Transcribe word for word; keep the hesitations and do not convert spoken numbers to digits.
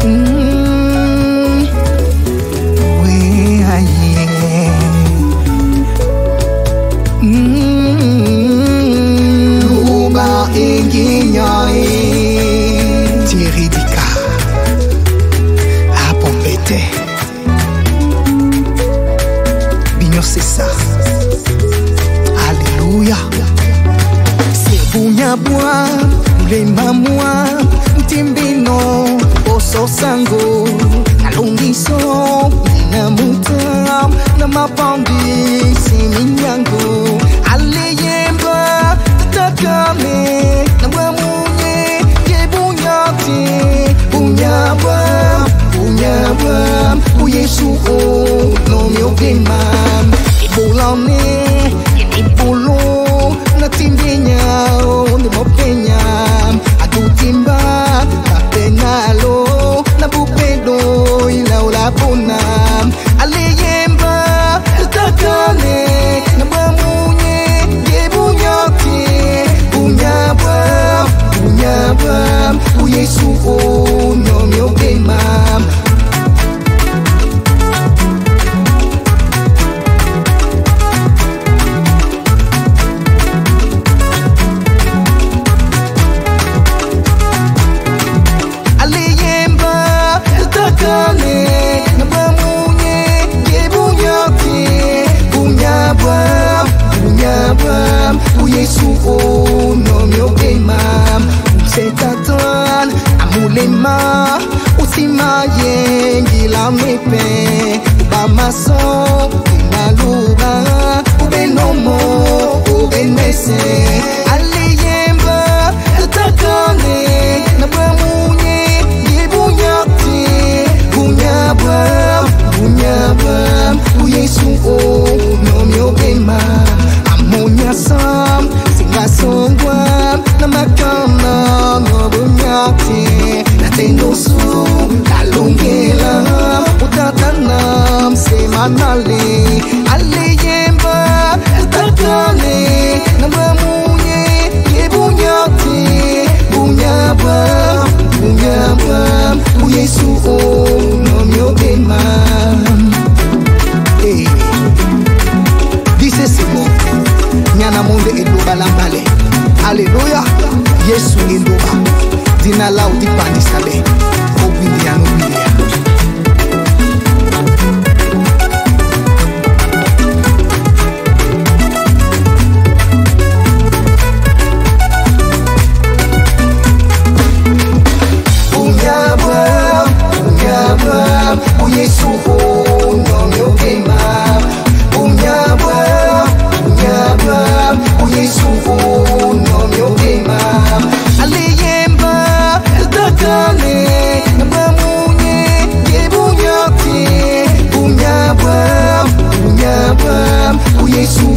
Mm. Oui, aïe. Mm. Luba inginyai. Thierry Dika. A Pompete. Bignon c'est ça. Alléluia. C'est Bunya Bois, les mamouas, Timbino, Oso Sango, Alongiso, Namutam, Namapandi, Siminyango, Aleyemba, Takame, Namamunye, Yebunyati, Bunya Bois, Bunya Bois, Buyesu, no Miogimam, Ibolane, Ibolo. Natimbinya, ni mopenya, adutimba, napenalo, nabupedo, ila ulapona, aliyemba, takane, nabamunye, yebunyati, bunyaba, bunyaba, buyesu, no miogema. Amulema usima yengi la mepe ubamaso inaluba ubenomo ubenese aliyemba takane nabamunye yebunyati bunyaba bunyaba uyesu no miobema amonya sam singasongwa namakana no bunyati natendosu kalungela utatanam semanale aliyemba takane nabamunye yebunyati bunyaba bunyaba uyesu no miogema. Hey, this is Simo Nyana Monde Edoba Lambale. Alléluia. Yesu Edoba. Dina la uti pandisabe. Obilia no bilia. Unyaba, unyaba, uyesu no miogema. Unyaba, unyaba, uyesu no miogema. Aliyemba, takane, nabamunye, yebunyati. Unyaba, unyaba, uyesu